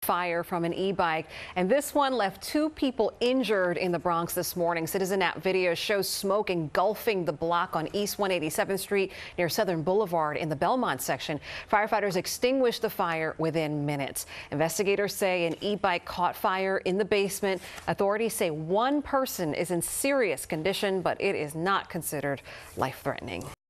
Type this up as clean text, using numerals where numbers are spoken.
Fire from an e-bike, and this one left 2 people injured in the Bronx this morning. Citizen app video shows smoke engulfing the block on East 187th Street near Southern Boulevard in the Belmont section. Firefighters extinguished the fire within minutes. Investigators say an e-bike caught fire in the basement. Authorities say 1 person is in serious condition, but it is not considered life-threatening.